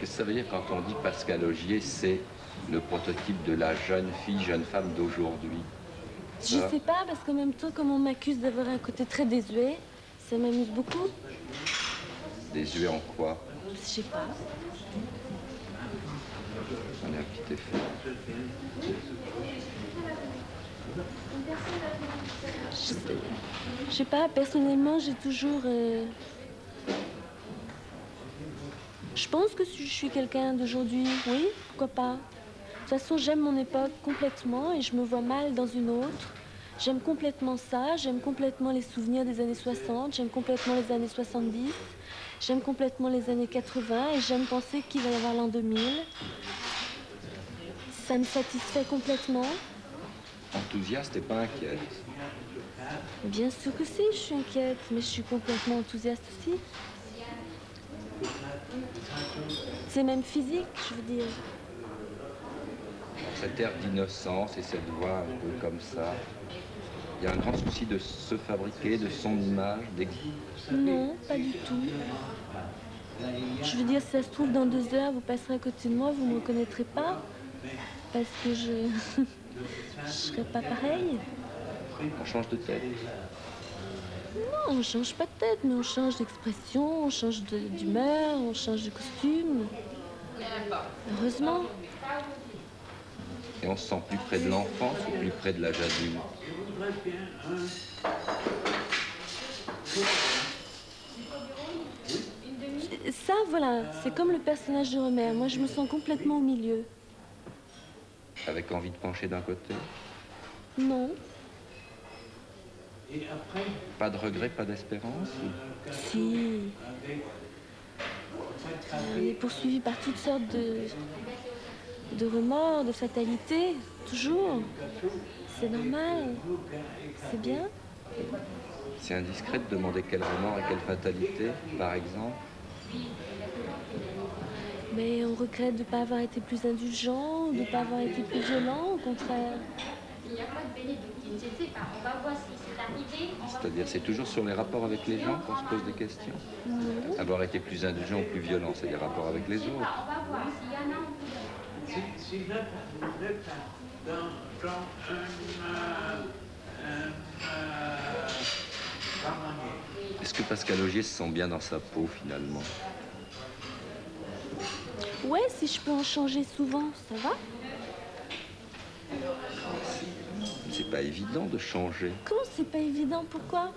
Qu'est-ce que ça veut dire quand on dit que Pascal Augier, c'est le prototype de la jeune fille, jeune femme d'aujourd'hui? Je sais pas, parce qu'en même temps, comme on m'accuse d'avoir un côté très désuet, ça m'amuse beaucoup. Désuet en quoi? Je sais pas. On a un petit effet. Je sais pas, personnellement, j'ai toujours... Je pense que je suis quelqu'un d'aujourd'hui, oui, pourquoi pas. De toute façon, j'aime mon époque complètement et je me vois mal dans une autre. J'aime complètement ça, j'aime complètement les souvenirs des années 60, j'aime complètement les années 70, j'aime complètement les années 80 et j'aime penser qu'il va y avoir l'an 2000. Ça me satisfait complètement. Enthousiaste et pas inquiète. Bien sûr que si, je suis inquiète, mais je suis complètement enthousiaste aussi. C'est même physique, je veux dire. Cet air d'innocence et cette voix un peu comme ça, il y a un grand souci de se fabriquer, de son image, Non, pas du tout. Je veux dire, si ça se trouve, dans 2 heures, vous passerez à côté de moi, vous ne me reconnaîtrez pas. Parce que je... je serai pas pareille. On change de tête. Non, on ne change pas de tête, mais on change d'expression, on change d'humeur, on change de costume. Heureusement. Et on se sent plus près de l'enfance ou plus près de l'âge adulte? Ça, voilà, c'est comme le personnage de Romer. Moi, je me sens complètement au milieu. Avec envie de pencher d'un côté? Non. Pas de regret, pas d'espérance? Si. On est poursuivi par toutes sortes de remords, de fatalités, toujours. C'est normal. C'est bien. C'est indiscret de demander quel remords et quelle fatalité, par exemple? Mais on regrette de ne pas avoir été plus indulgent, de ne pas avoir été plus violent, au contraire. C'est-à-dire, c'est toujours sur les rapports avec les gens qu'on se pose des questions? Non. Avoir été plus indulgent ou plus violent, c'est les rapports avec les autres. Est-ce que Pascal Augier se sent bien dans sa peau, finalement? Ouais, si je peux en changer souvent, ça va? C'est pas évident de changer. Comment c'est pas évident? Pourquoi?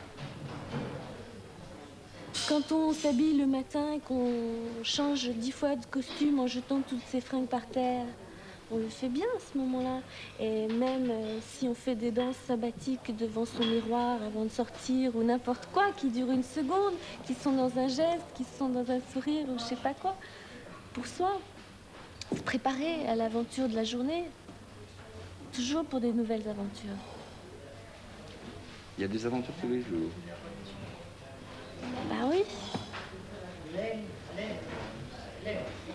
Quand on s'habille le matin et qu'on change 10 fois de costume en jetant toutes ses fringues par terre, on le fait bien à ce moment-là. Et même si on fait des danses sabbatiques devant son miroir avant de sortir ou n'importe quoi, qui durent 1 seconde, qui sont dans un geste, qui sont dans un sourire ou je sais pas quoi, pour soi, se préparer à l'aventure de la journée, toujours pour des nouvelles aventures. Il y a des aventures tous les jours. Bah oui.